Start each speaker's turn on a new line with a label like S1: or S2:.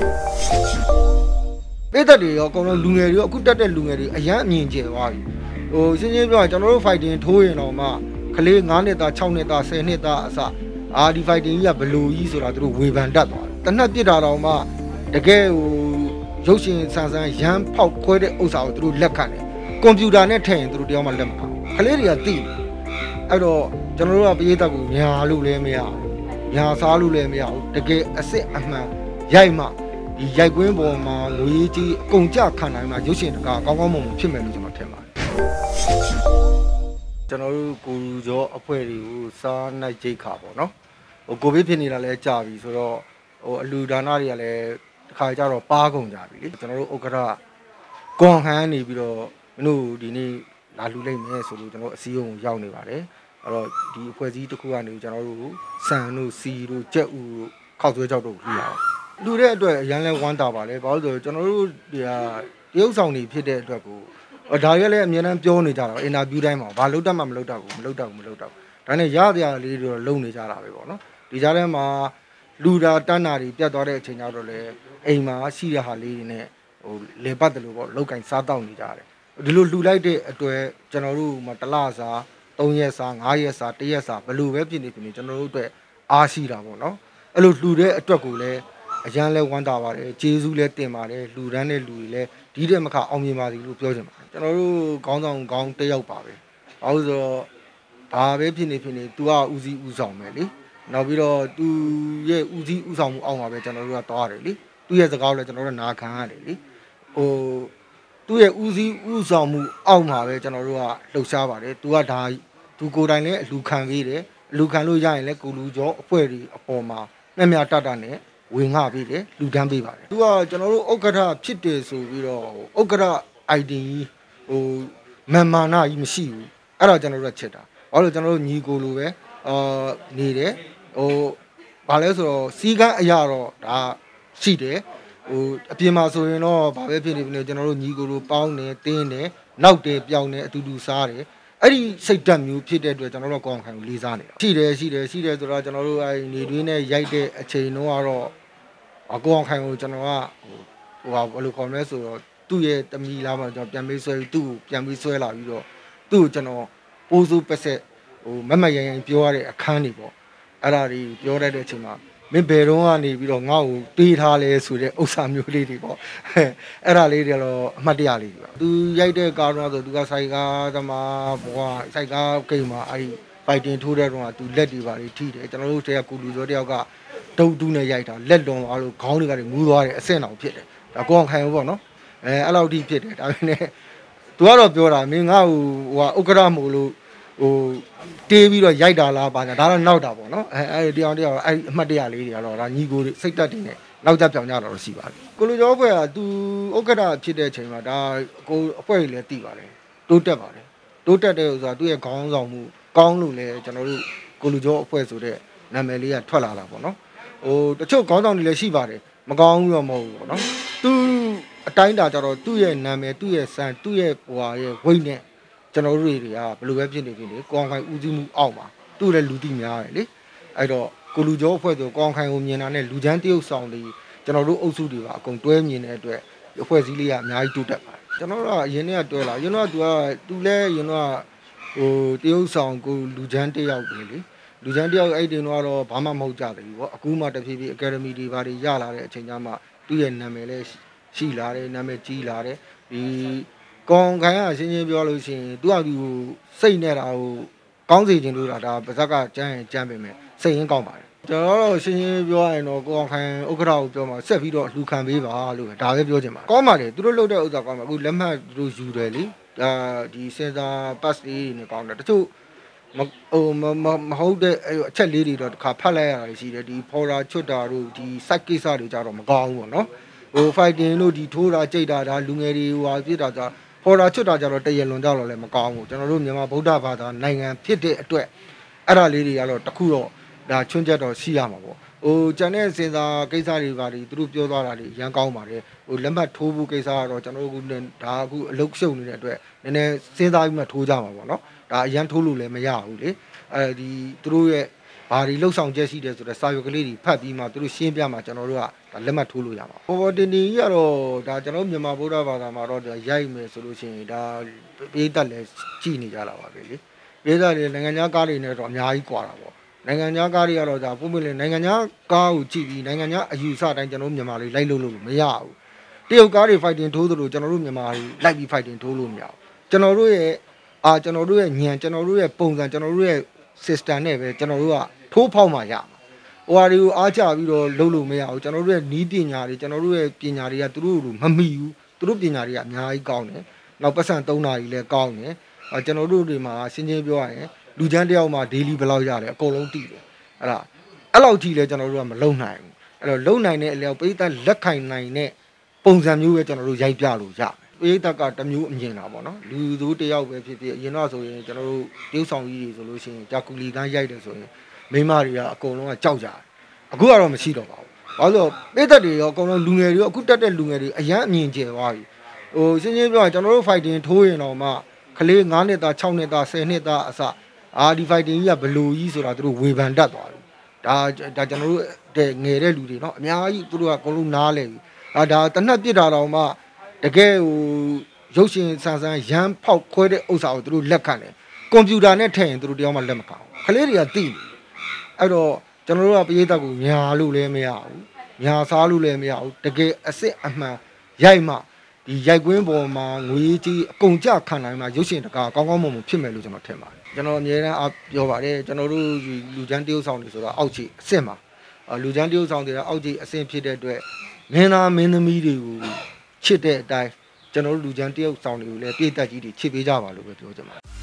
S1: ပေးသက်တွေရောအကုန်လုံးလူငယ်တွေရောအခုတက်တဲ့လူငယ်တွေအရန်အမြင်ကျသွားပြီဟိုရှင်းရှင်းပြောရင်ကျွန်တော်တို့ fighting ထိုးရင်တော့မှကလေး9နှစ်သား6နှစ်သား10နှစ်သားအစဒီ fighting ကြီးကဘလူကြီးဆိုတာသူတို့ဝေဖန်တတ်သွားတယ်တနက်ပြစ်တာတော့မှတကယ်ဟိုရုပ်ရှင်ဆန်းဆန်းရမ်းဖောက်ခွဲတဲ့ဥစ္စာကိုသူတို့လက်ခံတယ်ကွန်ပျူတာနဲ့ထည့်ရင်သူတို့တယောက်မှလက်မခံကလေးတွေကသိအဲ့တော့ကျွန်တော်တို့ကပရိသတ်ကိုညာလို့လည်းမရညာစားလို့လည်းမရဘူးတကယ်အစ်စ်အမှန်ရိုက်မှဒီရိုက်ကွင်းပေါ်မှာငွေကြီးအကုန်ကြခံနိုင်မှာရုပ်ရှင်တကာကောင်းကောင်းမွန်မွန်ဖြစ်မယ်လို့ကျွန်တော်ထင်ပါတယ်ကျွန်တော်တို့ကိုလူကျော်အဖွဲ့တွေကိုစားနိုင်ကြိတ်ခါပေါ့နော်ဟိုကိုဗစ်ဖြစ်နေတာလည်းကြာပြီဆိုတော့ဟိုအလူဒါနတွေကလည်းတစ်ခါကြတော့ပါကုန်ကြပြီလေကျွန်တော်တို့ဥက္ကဋ္ဌကွန်ဟန်နေပြီးတော့မင်းတို့ဒီနေ့လာလူလိုက်မယ်ဆိုလို့ကျွန်တော်အစည်းအဝေးကိုရောက်နေပါတယ်အဲ့တော့ဒီအဖွဲ့အစည်းတစ်ခုကနေကျွန်တော်တို့စံတို့စီတို့ကြက်ဥတို့ခောက်သွဲကြောက်တို့လှူရအောင်လူတဲ့အတွက်အရန်လဲဝမ်းတာပါလေဘာလို့ဆိုကျွန်တော်တို့ဒီဟာတရုပ်ဆောင်နေဖြစ်တဲ့အတွက်ကိုဒါရလည်းအများအားပြောနေကြတာအင်တာဗျူးတိုင်းမှာဘာလို့တတ်မှမလုပ်တတ်ဘူးမလုပ်တတ်ဘူးဒါနဲ့ရတရားလေးတွေတော့လုံနေကြတာပဲပေါ့နော်ဒီကြားထဲမှာလူတာတန်းတာတွေပြတ်သွားတဲ့အချိန်ကျတော့လေအိမ်မှာရှိတဲ့ဟာလေးတွေနဲ့ဟိုလေပတ်တယ်လို့ပေါ့လောက်ကင်စားတောက်နေကြတယ်ဒီလိုလှူလိုက်တဲ့အတွက်ကျွန်တော်တို့မှာတစ်လစာ3ရက်စာ5ရက်စာ1ရက်စာဘယ်လိုပဲဖြစ်နေကျွန်တော်တို့အတွက်အားရှိတာပေါ့နော်အဲ့လိုလှူတဲ့အတွက်ကိုလည်းအရန်လဲဝမ်းတာပါတယ်ကျေးဇူးလဲတင်ပါတယ်လှူဒန်းတဲ့လူတွေလည်းဒီတဲ့မခအောင်မြင်ပါစေလို့ပြောချင်ပါတယ်ကျွန်တော်တို့ခေါင်းဆောင်ခေါင်းတစ်ယောက်ပါပဲဘာလို့ဆိုတော့ဘာပဲဖြစ်နေသူကဦးစီးဦးဆောင်ပဲလေနောက်ပြီးတော့သူရဲ့ဦးစီးဦးဆောင်မှုအောက်မှာပဲကျွန်တော်တို့ကတွားတယ်လေသူရဲ့စကားကိုလည်းကျွန်တော်တို့နာခံရတယ်လေဟိုသူရဲ့ဦးစီးဦးဆောင်မှုအောက်မှာပဲကျွန်တော်တို့ကလှုပ်ရှားပါတယ်သူကဒါသူကိုယ်တိုင်လည်းအလူခံပေးတယ်အလူခံလို့ရရင်လည်းကိုလူကျော်အဖွဲ့တွေအပေါ်မှာမျှမျှတတနဲ့ဝင်ငှပေးတယ်လူတန်းပေးပါတယ်သူကကျွန်တော်တို့ဥက္ကဋ္ဌဖြစ်တယ်ဆိုပြီးတော့ဥက္ကဋ္ဌ ID ဟိုမန်မာနာကြီးမရှိဘူးအဲ့တော့ကျွန်တော်တို့ကချက်တာဘာလို့ကျွန်တော်တို့ညီကိုလိုပဲနေတယ်ဟိုဘာလဲဆိုတော့စီကန်းအရာတော့ဒါရှိတယ်ဟိုအပြင်မှာဆိုရင်တော့ဘာပဲဖြစ်နေပြီကျွန်တော်တို့ညီကိုလိုပေါင်းတယ်တင်းတယ်နောက်တယ်ပြောင်းတယ်အတူတူစားတယ်အဲ့ဒီစိတ်ဓာတ်မျိုးဖြစ်တဲ့အတွက်ကျွန်တော်တို့ကောင်းခံကိုလေးစားနေတာရှိတယ်ဆိုတော့ကျွန်တော်တို့အဲ့နေတွင်းနဲ့ရိုက်တဲ့အချိန်တော့ကတော့အကောင်းခံကိုကျွန်တော်ကဟိုဘယ်လိုခေါ်မလဲဆိုတော့သူ့ရဲ့တမီလာမှကျွန်တော်ပြန်ပြီးဆွဲသူ့ကိုပြန်ပြီးဆွဲလာပြီးတော့သူ့ကိုကျွန်တော်ပိုးစိုးပက်ဆက်ဟိုမမရရင်ပြောရတဲ့အခန်းတွေပေါ့အဲ့ဒါတွေပြောတတ်တဲ့အချိန်မှာမင်းဘယ်တော့ကနေပြီးတော့ငါ့ကိုတေးထားလဲဆိုတဲ့ဥစ္စာမျိုးလေးတွေပေါ့အဲ့ဒါလေးတွေတော့အမှတ်တရလေးတွေပါသူရိုက်တဲ့ကားတော့ဆိုသူကစိုက်ကားသမားဘွားစိုက်ကားကိန်းမှာအဲ့ဒီ fighting ထိုးတဲ့တော့သူလက်တွေပါလေးထိတယ်ကျွန်တော်တို့တည်းကကူလူစောတယောက်ကတုတ်တူးနဲ့ရိုက်တာလက်လွန်သွားလို့ခေါင်းတွေကမူးသွားတယ်အဆင့်အောင်ဖြစ်တယ်ဒါကောင်းခံရောပေါ့နော်အဲ့လောက်ထိဖြစ်တယ်ဒါပေမဲ့သူကတော့ပြောတာမင်းငါ့ဟိုဥက္ကဋ္ဌမို့လို့ဟိုတေးပြီးတော့ရိုက်တာလားပါညာဒါတော့နောက်တာပေါ့နော်အဲ့တရားအဲ့အမှတ်တရလေးတွေကတော့ဒါညီကိုစိတ်တက်တင်နေနောက်ကြပြောင်ကြတော့ရှိပါတယ်ကိုလူကျော်အဖွဲ့ကသူဥက္ကဋ္ဌဖြစ်တဲ့အချိန်မှာဒါကိုအဖွဲ့ကြီးလည်းတည်ပါတယ်တိုးတက်ပါတယ်တိုးတက်တဲ့ဥစ္စာသူ့ရဲ့ခေါင်းဆောင်မှုကောင်းလို့လည်းကျွန်တော်တို့ကိုလူကျော်အဖွဲ့ဆိုတဲ့နာမည်လေးကထွက်လာတာပေါ့နော်ဟိုတချို့ခေါင်းဆောင်တွေလည်းရှိပါတယ်မကောင်းဘူးတော့မဟုတ်ဘူးပေါ့နော်သူအတိုင်းတာကြတော့သူ့ရဲ့နာမည်သူ့ရဲ့စံသူ့ရဲ့ဟိုဟာရဲ့ဝိတ်နဲ့ကျွန်တော်တို့တွေကဘယ်လိုပဲဖြစ်နေဖြစ်နေကောင်းခိုင်ဦးစီးမှုအောက်မှာသူ့လည်းလူတိများတယ်လေအဲ့တော့ကိုလူကျော်အဖွဲ့ဆိုကောင်းခိုင်ကိုမြင်တာနဲ့လူချမ်းတရုပ်ဆောင်တွေကျွန်တော်တို့အုပ်စုတွေပါအကုန်တွဲမြင်တဲ့အတွက်အဖွဲ့အစည်းလေးကအများကြီးတိုးတက်ပါတယ်ကျွန်တော်တို့ကအရင်ကတွဲလာရင်တော့သူလည်းရင်တော့ဟိုတရုပ်ဆောင်ကိုလူချမ်းတယောက်ပဲလေလူချမ်းတယောက်အဲ့တင်တော့ဘာမှမဟုတ်ကြသေးဘူးပေါ့အခုမှတဖြည်းဖြည်း academy တွေဘာတွေရလာတဲ့အချိန်ကျမှသူ့ရဲ့နာမည်လည်းရှိလာတယ်နာမည်ကြီးလာတယ်ဒီကောင်းခိုင်ကရှင်းရှင်းပြောလို့ရှိရင်သူကသူစိတ်နဲ့တာဟိုကောင်းစေခြင်းလို့ဒါပါဇက်ကကြမ်းရင်ကြမ်းပေမဲ့စိတ်ရင်းကောင်းပါတယ်ကျွန်တော်တို့ရှင်းရှင်းပြောရရင်တော့ကောင်းခိုင်ဥက္ကဋ္ဌကိုပြောမှာဆက်ပြီးတော့လှူခံပေးပါလို့ပဲဒါပဲပြောချင်ပါကောင်းပါလေသူတို့လုပ်တဲ့ဥစ္စာကောင်းပါအခုလက်မှတ်သူတို့ယူတယ်လေဒီစင်စာပတ်လေးနဲ့ကောင်းတယ်တချို့ဟိုမဟုတ်တဲ့အချက်လေးတွေတော့တစ်ခါဖတ်လိုက်ရတာရှိတယ်ဒီဖော်တာချွတ်တာတို့ဒီ site ကိစ္စတွေကြတော့မကောင်းဘူးပေါ့နော်ဟို fighting တို့ဒီထိုးတာကြိတ်တာဒါလူငယ်တွေဟိုဟာပြစ်တာကြဖော်တာချွတ်တာကြတော့တရလွန်ကြတော့လည်းမကောင်းဘူးကျွန်တော်တို့မြန်မာဗုဒ္ဓဘာသာနိုင်ငံဖြစ်တဲ့အတွက်အဲ့ဒါလေးတွေကတော့တခုတော့ဒါချွန်းချက်တော့ရှိရမှာပေါ့ဟိုကျန်တဲ့စင်စာကိစ္စတွေပါသူတို့ပြောသွားတာတွေရန်ကောင်းပါတယ်ဟိုလက်မှတ်ထိုးဖို့ကိစ္စကတော့ကျွန်တော်တို့ဒါအခုအလုတ်ရှုပ်နေတဲ့အတွက်နည်းနည်းစဉ်းစားပြီးမှထိုးကြမှာပေါ့နော်ဒါအရန်ထိုးလို့လည်းမရဘူးလေအဲဒီသူတို့ရဲ့ဘာတွေလှုပ်ဆောင်ချက်ရှိတယ်ဆိုတော့စာရွက်ကလေးတွေဖတ်ပြီးမှသူတို့ရှင်းပြမှကျွန်တော်တို့ကဒါလက်မှတ်ထိုးလို့ရမှာပေါ်ပေါ်တင်တင်ကြီးကတော့ဒါကျွန်တော်မြန်မာဗုဒ္ဓဘာသာမှာတော့ရိုက်မယ်ဆိုလို့ရှိရင်ဒါပြည်သက်လည်းကြည်နေကြတာပါပဲလေပြည်သက်တွေနိုင်ငံခြားကားတွေနဲ့တော့အများကြီးကွာတာပေါ့နိုင်ငံခြားကားတွေကတော့ဒါပုံမှန်လေနိုင်ငံခြားကားကိုကြည့်ပြီးနိုင်ငံခြားအယူဆတိုင်းကျွန်တော်မြန်မာတွေလိုက်လို့မရဘူးတရုတ်ကားတွေ fighting ထိုးသလိုကျွန်တော်တို့မြန်မာတွေလိုက်ပြီး fighting ထိုးလို့မရဘူးကျွန်တော်တို့ရဲ့ကျွန်တော်တို့ရဲ့ညံကျွန်တော်တို့ရဲ့ပုံစံကျွန်တော်တို့ရဲ့ system နဲ့ပဲကျွန်တော်တို့ကထိုးဖောက်မှရမှာဟိုဟာတွေကိုအားချပြီးတော့လုပ်လို့မရဘူးကျွန်တော်တို့ရဲ့နီးပညာတွေကျွန်တော်တို့ရဲ့ပညာတွေကသူတို့လိုမမီဘူးသူတို့ပညာတွေကအများကြီးကောင်းတယ်နောက်ပတ်စံ3နာရီလည်းကောင်းတယ်ကျွန်တော်တို့တွေမှာရှင်းချင်းပြောရရင်လူချမ်းတယောက်မှာ daily ဘယ်လောက်ရတယ်အကုန်လုံးသိတယ်အဲ့လောက်ထိလဲကျွန်တော်တို့ကမလုံနိုင်ဘူးအဲ့တော့လုံနိုင်တဲ့အလျောက်ပိဋကလက်ခိုင်နိုင်တဲ့ပုံစံမျိုးပဲကျွန်တော်တို့ရိုက်ပြလို့ရပိဋကတမျိုးအမြင်တာပေါ့နော်လူသူတယောက်ပဲဖြစ်ဖြစ်အရင်တော့ဆိုရင်ကျွန်တော်တို့တရုတ်ဆောင်ကြီးတွေဆိုလို့ရှိရင်ဂျာကူလီကန်းရိုက်တယ်ဆိုရင်မိမတွေကအကုန်လုံးကကြောက်ကြတယ်အခုကတော့မရှိတော့ပါဘူးဘာလို့ပိဋကတွေရောအကုန်လုံးလူငယ်တွေရောအခုတက်တဲ့လူငယ်တွေအရန်အမြင်ကျယ်သွားပြီဟိုရှင်းရှင်းပြောရင်ကျွန်တော်တို့ fighting ထိုးရင်တော့မှကလေး9နှစ်သား6နှစ်သား10နှစ်သားအစဒီ fighting ကြီးကဘလူကြီးဆိုတာသူတို့ဝေဖန်တတ်သွားပြီဒါကျွန်တော်တို့တဲ့ငယ်တဲ့လူတွေเนาะအများကြီးသူတို့ကအကုန်လုံးနားလဲပြီဒါတနက်ပြစ်တာတော့မှတကယ်ဟိုရုပ်ရှင်ဆန်းဆန်းရမ်းဖောက်ခွဲတဲ့ဥစ္စာကိုသူတို့လက်ခံတယ်ကွန်ပျူတာနဲ့ထည့်ရင်သူတို့တယောက်မှလက်မခံဘူးကလေးတွေကသိတယ်အဲ့တော့ကျွန်တော်တို့ကပရိသတ်ကိုညာလို့လည်းမရဘူးညာစားလို့လည်းမရဘူးတကယ်အစ်စ်အမှန်ရိုက်မှဒီရိုက်ကွင်းပေါ်မှာငွေကြီးအကုန်ကြခံနိုင်မှာရုပ်ရှင်တကာကောင်းကောင်းမွန်မွန်ဖြစ်မယ်လို့ကျွန်တော်ထင်ပါတယ်ကျွန်တော်အမြဲတမ်းပြောပါတယ်ကျွန်တော်တို့လူချမ်းတရုတ်ဆောင်တွေဆိုတော့အောက်ခြေအစ်စ်မှာလူချမ်းတရုတ်ဆောင်တွေအောက်ခြေအဆင့်ဖြစ်တဲ့အတွက်မင်းသားမင်းသမီးတွေကိုချစ်တဲ့အတိုင်းကျွန်တော်တို့လူချမ်းတရုတ်ဆောင်တွေကိုလည်းပြည်သက်ကြီးတွေချစ်ပေးကြပါလို့ပဲပြောချင်ပါတယ်